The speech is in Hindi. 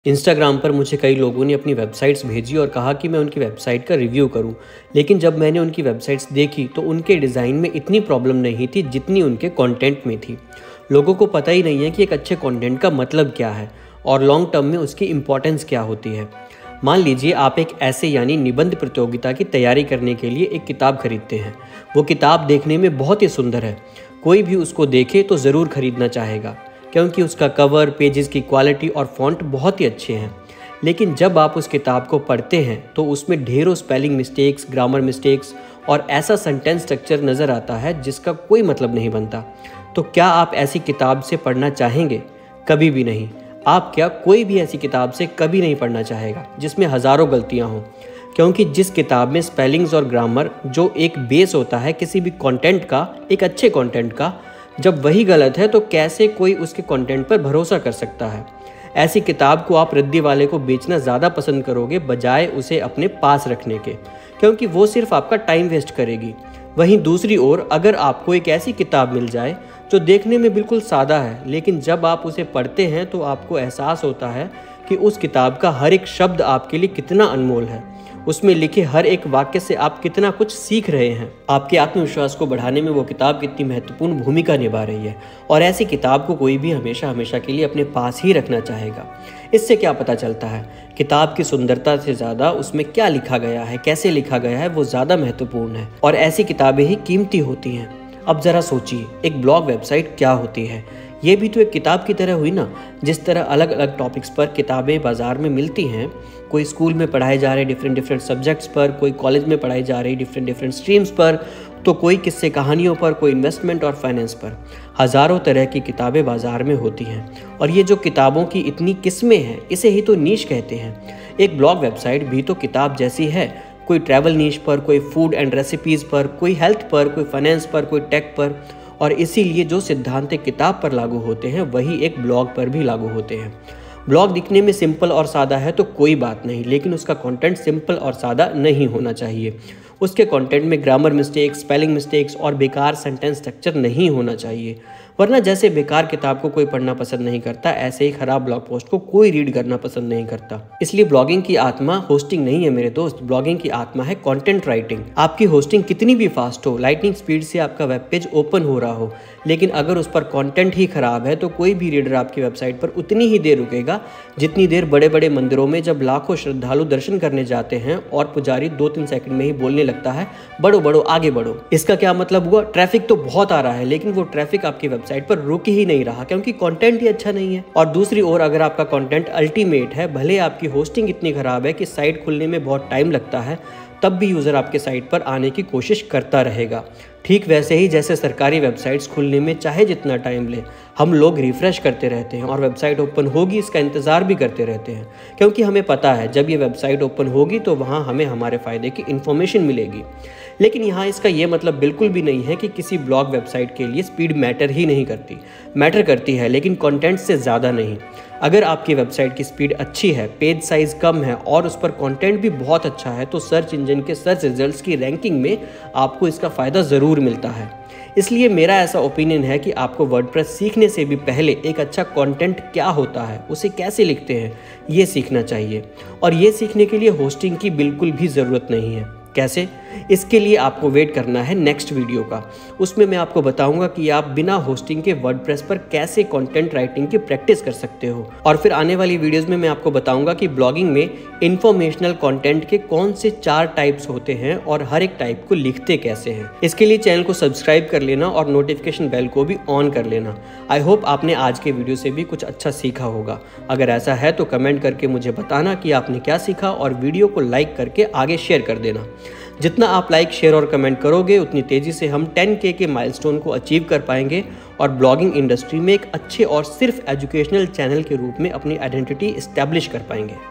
इंस्टाग्राम पर मुझे कई लोगों ने अपनी वेबसाइट्स भेजी और कहा कि मैं उनकी वेबसाइट का रिव्यू करूं, लेकिन जब मैंने उनकी वेबसाइट्स देखी तो उनके डिज़ाइन में इतनी प्रॉब्लम नहीं थी जितनी उनके कंटेंट में थी। लोगों को पता ही नहीं है कि एक अच्छे कंटेंट का मतलब क्या है और लॉन्ग टर्म में उसकी इम्पोर्टेंस क्या होती है। मान लीजिए आप एक ऐसे यानी निबंध प्रतियोगिता की तैयारी करने के लिए एक किताब खरीदते हैं। वो किताब देखने में बहुत ही सुंदर है, कोई भी उसको देखे तो ज़रूर खरीदना चाहेगा क्योंकि उसका कवर, पेजेस की क्वालिटी और फॉन्ट बहुत ही अच्छे हैं। लेकिन जब आप उस किताब को पढ़ते हैं तो उसमें ढेरों स्पेलिंग मिस्टेक्स, ग्रामर मिस्टेक्स और ऐसा सेंटेंस स्ट्रक्चर नज़र आता है जिसका कोई मतलब नहीं बनता। तो क्या आप ऐसी किताब से पढ़ना चाहेंगे? कभी भी नहीं। आप क्या कोई भी ऐसी किताब से कभी नहीं पढ़ना चाहेगा जिसमें हज़ारों गलतियाँ हों, क्योंकि जिस किताब में स्पेलिंग्स और ग्रामर जो एक बेस होता है किसी भी कंटेंट का, एक अच्छे कंटेंट का, जब वही गलत है तो कैसे कोई उसके कंटेंट पर भरोसा कर सकता है। ऐसी किताब को आप रद्दी वाले को बेचना ज़्यादा पसंद करोगे बजाय उसे अपने पास रखने के, क्योंकि वो सिर्फ आपका टाइम वेस्ट करेगी। वहीं दूसरी ओर अगर आपको एक ऐसी किताब मिल जाए जो देखने में बिल्कुल सादा है, लेकिन जब आप उसे पढ़ते हैं तो आपको एहसास होता है कि उस किताब का हर एक शब्द आपके लिए कितना अनमोल है, उसमें लिखे हर एक वाक्य से आप कितना कुछ सीख रहे हैं, आपके आत्मविश्वास को बढ़ाने में वो किताब कितनी महत्वपूर्ण भूमिका निभा रही है। और ऐसी किताब को कोई भी हमेशा हमेशा के लिए अपने पास ही रखना चाहेगा। इससे क्या पता चलता है? किताब की सुंदरता से ज़्यादा उसमें क्या लिखा गया है, कैसे लिखा गया है, वो ज़्यादा महत्वपूर्ण है। और ऐसी किताबें ही कीमती होती हैं। अब ज़रा सोचिए, एक ब्लॉग वेबसाइट क्या होती है? ये भी तो एक किताब की तरह हुई ना। जिस तरह अलग अलग टॉपिक्स पर किताबें बाज़ार में मिलती हैं, कोई स्कूल में पढ़ाए जा रहे डिफरेंट सब्जेक्ट्स पर, कोई कॉलेज में पढ़ाई जा रही डिफरेंट स्ट्रीम्स पर, तो कोई किस्से कहानियों पर, कोई इन्वेस्टमेंट और फाइनेंस पर। हज़ारों तरह की किताबें बाज़ार में होती हैं और ये जो किताबों की इतनी किस्में हैं, इसे ही तो नीश कहते हैं। एक ब्लॉग वेबसाइट भी तो किताब जैसी है। कोई ट्रैवल नीश पर, कोई फूड एंड रेसिपीज़ पर, कोई हेल्थ पर, कोई फाइनेंस पर, कोई टेक पर। और इसीलिए जो सिद्धांत एक किताब पर लागू होते हैं वही एक ब्लॉग पर भी लागू होते हैं। ब्लॉग दिखने में सिंपल और सादा है तो कोई बात नहीं, लेकिन उसका कंटेंट सिंपल और सादा नहीं होना चाहिए। उसके कंटेंट में ग्रामर मिस्टेक्स, स्पेलिंग मिस्टेक्स और बेकार सेंटेंस स्ट्रक्चर नहीं होना चाहिए। वरना जैसे बेकार किताब को कोई पढ़ना पसंद नहीं करता, ऐसे ही खराब ब्लॉग पोस्ट को कोई रीड करना पसंद नहीं करता। इसलिए ब्लॉगिंग की आत्मा होस्टिंग नहीं है मेरे दोस्त, ब्लॉगिंग की आत्मा है कंटेंट राइटिंग। आपकी होस्टिंग कितनी भी फास्ट हो, लाइटनिंग स्पीड से आपका वेब पेज ओपन हो रहा हो, लेकिन अगर उस पर कंटेंट ही खराब है तो कोई भी रीडर आपकी वेबसाइट पर उतनी ही देर रुकेगा जितनी देर बड़े बड़े मंदिरों में जब लाखों श्रद्धालु दर्शन करने जाते हैं और पुजारी 2-3 सेकंड में ही बोलने लगता है, बढ़ो बढ़ो आगे बढ़ो। इसका क्या मतलब हुआ? ट्रैफिक तो बहुत आ रहा है, लेकिन वो ट्रैफिक आपकी वेबसाइट पर रुक ही नहीं रहा क्योंकि कंटेंट ही अच्छा नहीं है। और दूसरी ओर अगर आपका कंटेंट अल्टीमेट है, भले आपकी होस्टिंग इतनी खराब है कि साइट खुलने में बहुत टाइम लगता है, तब भी यूज़र आपके साइट पर आने की कोशिश करता रहेगा। ठीक वैसे ही जैसे सरकारी वेबसाइट्स खुलने में चाहे जितना टाइम ले, हम लोग रिफ़्रेश करते रहते हैं और वेबसाइट ओपन होगी इसका इंतज़ार भी करते रहते हैं, क्योंकि हमें पता है जब ये वेबसाइट ओपन होगी तो वहाँ हमें हमारे फ़ायदे की इन्फॉर्मेशन मिलेगी। लेकिन यहाँ इसका ये मतलब बिल्कुल भी नहीं है कि किसी ब्लॉग वेबसाइट के लिए स्पीड मैटर ही नहीं करती। मैटर करती है, लेकिन कंटेंट से ज़्यादा नहीं। अगर आपकी वेबसाइट की स्पीड अच्छी है, पेज साइज़ कम है और उस पर कंटेंट भी बहुत अच्छा है तो सर्च इंजन के सर्च रिजल्ट्स की रैंकिंग में आपको इसका फ़ायदा ज़रूर मिलता है। इसलिए मेरा ऐसा ओपिनियन है कि आपको वर्डप्रेस सीखने से भी पहले एक अच्छा कंटेंट क्या होता है, उसे कैसे लिखते हैं, ये सीखना चाहिए। और ये सीखने के लिए होस्टिंग की बिल्कुल भी ज़रूरत नहीं है। कैसे? इसके लिए आपको वेट करना है नेक्स्ट वीडियो का। उसमें मैं आपको बताऊंगा कि आप बिना होस्टिंग के वर्डप्रेस पर कैसे कंटेंट राइटिंग की प्रैक्टिस कर सकते हो। और फिर आने वाली वीडियोस में मैं आपको बताऊंगा कि ब्लॉगिंग में इंफॉर्मेशनल कंटेंट के कौन से 4 टाइप्स होते हैं और हर एक टाइप को लिखते कैसे हैं। इसके लिए चैनल को सब्सक्राइब कर लेना और नोटिफिकेशन बेल को भी ऑन कर लेना। आई होप आपने आज के वीडियो से भी कुछ अच्छा सीखा होगा। अगर ऐसा है तो कमेंट करके मुझे बताना कि आपने क्या सीखा और वीडियो को लाइक करके आगे शेयर कर देना। जितना आप लाइक, शेयर और कमेंट करोगे उतनी तेज़ी से हम 10K के माइलस्टोन को अचीव कर पाएंगे और ब्लॉगिंग इंडस्ट्री में एक अच्छे और सिर्फ एजुकेशनल चैनल के रूप में अपनी आइडेंटिटी इस्टेब्लिश कर पाएंगे।